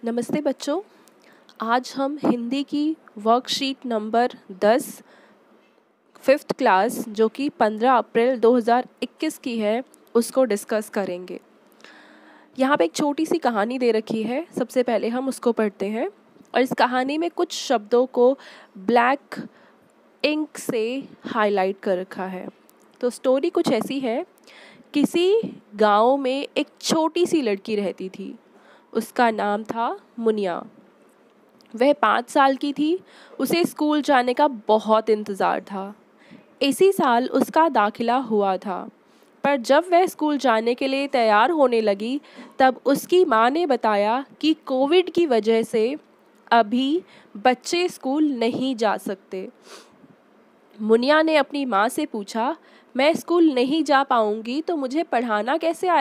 नमस्ते बच्चों। आज हम हिंदी की वर्कशीट नंबर 10 फिफ्थ क्लास जो कि 15 अप्रैल 2021 की है उसको डिस्कस करेंगे। यहाँ पे एक छोटी सी कहानी दे रखी है। सबसे पहले हम उसको पढ़ते हैं और इस कहानी में कुछ शब्दों को ब्लैक इंक से हाईलाइट कर रखा है। तो स्टोरी कुछ ऐसी है। किसी गांव में एक छोटी सी लड़की रहती थी। उसका नाम था मुनिया। वह 5 साल की थी। उसे स्कूल जाने का बहुत इंतज़ार था। इसी साल उसका दाखिला हुआ था, पर जब वह स्कूल जाने के लिए तैयार होने लगी तब उसकी माँ ने बताया कि कोविड की वजह से अभी बच्चे स्कूल नहीं जा सकते। मुनिया ने अपनी माँ से पूछा, मैं स्कूल नहीं जा पाऊँगी तो मुझे पढ़ना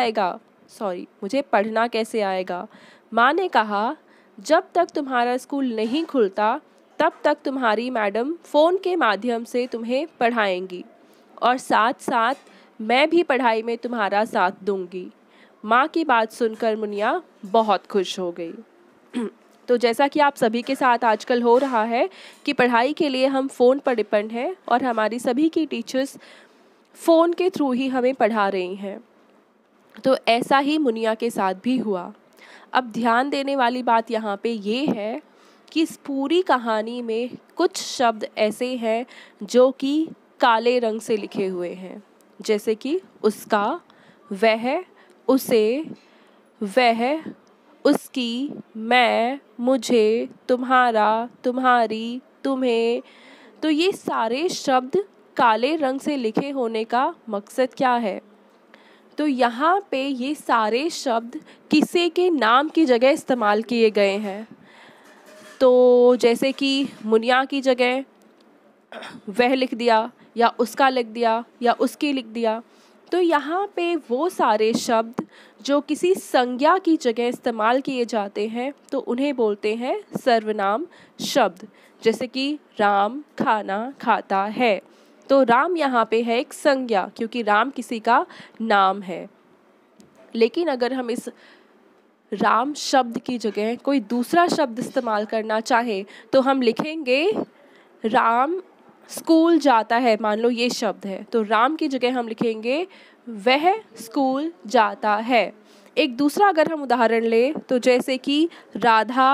कैसे आएगा। माँ ने कहा, जब तक तुम्हारा स्कूल नहीं खुलता तब तक तुम्हारी मैडम फ़ोन के माध्यम से तुम्हें पढ़ाएंगी और साथ साथ मैं भी पढ़ाई में तुम्हारा साथ दूंगी। माँ की बात सुनकर मुनिया बहुत खुश हो गई। तो जैसा कि आप सभी के साथ आजकल हो रहा है कि पढ़ाई के लिए हम फ़ोन पर डिपेंड हैं और हमारी सभी की टीचर्स फ़ोन के थ्रू ही हमें पढ़ा रही हैं, तो ऐसा ही मुनिया के साथ भी हुआ। अब ध्यान देने वाली बात यहाँ पे ये है कि इस पूरी कहानी में कुछ शब्द ऐसे हैं जो कि काले रंग से लिखे हुए हैं, जैसे कि उसका, वह, उसे, वह, उसकी, मैं, मुझे, तुम्हारा, तुम्हारी, तुम्हें। तो ये सारे शब्द काले रंग से लिखे होने का मकसद क्या है? तो यहाँ पे ये सारे शब्द किसी के नाम की जगह इस्तेमाल किए गए हैं। तो जैसे कि मुनिया की जगह वह लिख दिया या उसका लिख दिया या उसकी लिख दिया। तो यहाँ पे वो सारे शब्द जो किसी संज्ञा की जगह इस्तेमाल किए जाते हैं तो उन्हें बोलते हैं सर्वनाम शब्द। जैसे कि राम खाना खाता है, तो राम यहाँ पे है एक संज्ञा क्योंकि राम किसी का नाम है। लेकिन अगर हम इस राम शब्द की जगह कोई दूसरा शब्द इस्तेमाल करना चाहे तो हम लिखेंगे राम स्कूल जाता है। मान लो ये शब्द है तो राम की जगह हम लिखेंगे वह स्कूल जाता है। एक दूसरा अगर हम उदाहरण लें तो जैसे कि राधा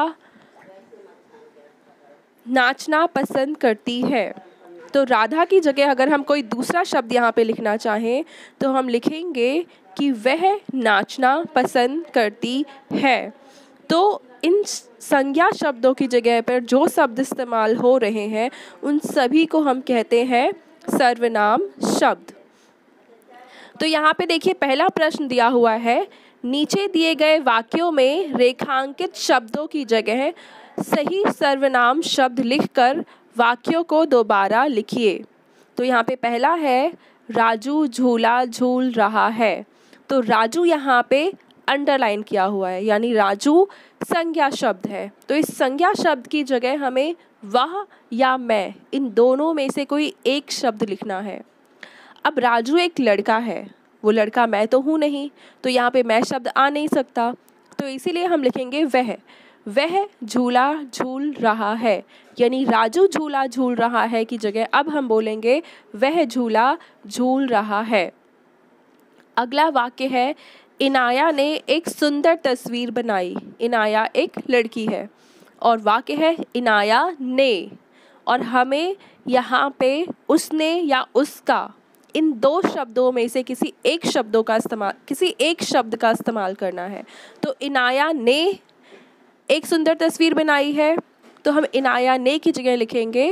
नाचना पसंद करती है, तो राधा की जगह अगर हम कोई दूसरा शब्द यहाँ पे लिखना चाहें तो हम लिखेंगे कि वह नाचना पसंद करती है। तो इन संज्ञा शब्दों की जगह पर जो शब्द इस्तेमाल हो रहे हैं उन सभी को हम कहते हैं सर्वनाम शब्द। तो यहाँ पे देखिए पहला प्रश्न दिया हुआ है, नीचे दिए गए वाक्यों में रेखांकित शब्दों की जगह सही सर्वनाम शब्द लिखकर वाक्यों को दोबारा लिखिए। तो यहाँ पे पहला है राजू झूला झूल रहा है। तो राजू यहाँ पे अंडरलाइन किया हुआ है, यानी राजू संज्ञा शब्द है। तो इस संज्ञा शब्द की जगह हमें वह या मैं, इन दोनों में से कोई एक शब्द लिखना है। अब राजू एक लड़का है, वो लड़का मैं तो हूँ नहीं, तो यहाँ पे मैं शब्द आ नहीं सकता, तो इसीलिए हम लिखेंगे वह झूला झूल रहा है। यानी राजू झूला झूल रहा है की जगह अब हम बोलेंगे वह झूला झूल रहा है। अगला वाक्य है, इनाया ने एक सुंदर तस्वीर बनाई। इनाया एक लड़की है और वाक्य है इनाया ने, और हमें यहाँ पे उसने या उसका, इन दो शब्दों में से किसी एक शब्द का इस्तेमाल करना है। तो इनाया ने एक सुंदर तस्वीर बनाई है, तो हम इनाया ने की जगह लिखेंगे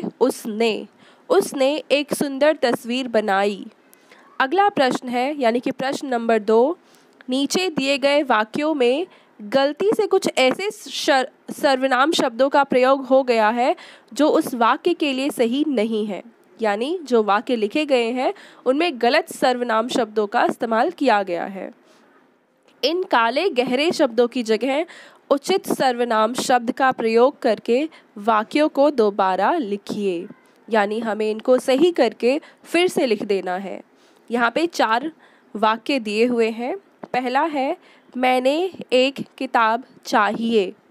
उसने एक सुंदर तस्वीर बनाई। अगला प्रश्न है यानी कि प्रश्न नंबर 2, नीचे दिए गए वाक्यों में गलती से कुछ ऐसे सर्वनाम शब्दों का प्रयोग हो गया है जो उस वाक्य के लिए सही नहीं है। यानी जो वाक्य लिखे गए हैं उनमें गलत सर्वनाम शब्दों का इस्तेमाल किया गया है। इन काले गहरे शब्दों की जगह उचित सर्वनाम शब्द का प्रयोग करके वाक्यों को दोबारा लिखिए। यानी हमें इनको सही करके फिर से लिख देना है। यहाँ पे 4 वाक्य दिए हुए हैं। पहला है मैंने एक किताब चाहिए।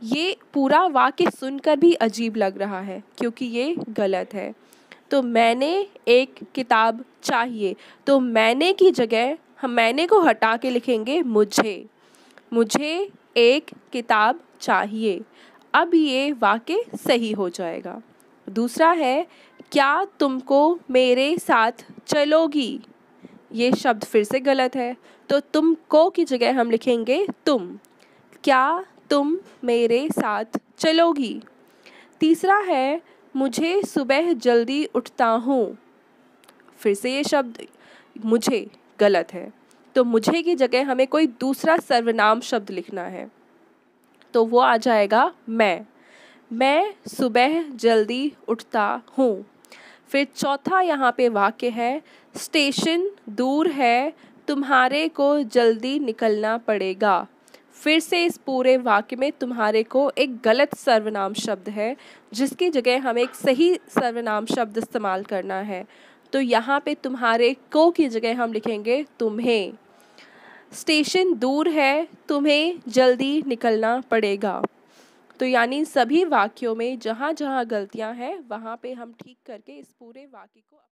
ये पूरा वाक्य सुनकर भी अजीब लग रहा है क्योंकि ये गलत है। तो मैंने एक किताब चाहिए, तो मैंने की जगह हम मैंने को हटा के लिखेंगे मुझे। मुझे एक किताब चाहिए। अब ये वाक्य सही हो जाएगा। दूसरा है, क्या तुमको मेरे साथ चलोगी? ये शब्द फिर से गलत है, तो तुमको की जगह हम लिखेंगे तुम। क्या तुम मेरे साथ चलोगी? तीसरा है, मुझे सुबह जल्दी उठता हूँ। फिर से ये शब्द मुझे गलत है, तो मुझे की जगह हमें कोई दूसरा सर्वनाम शब्द लिखना है, तो वो आ जाएगा मैं। मैं सुबह जल्दी उठता हूँ। फिर चौथा यहाँ पे वाक्य है, स्टेशन दूर है, तुम्हारे को जल्दी निकलना पड़ेगा। फिर से इस पूरे वाक्य में तुम्हारे को एक गलत सर्वनाम शब्द है, जिसकी जगह हमें एक सही सर्वनाम शब्द इस्तेमाल करना है। तो यहाँ पे तुम्हारे को की जगह हम लिखेंगे तुम्हें। स्टेशन दूर है, तुम्हें जल्दी निकलना पड़ेगा। तो यानी सभी वाक्यों में जहाँ जहाँ गलतियाँ हैं वहाँ पे हम ठीक करके इस पूरे वाक्य को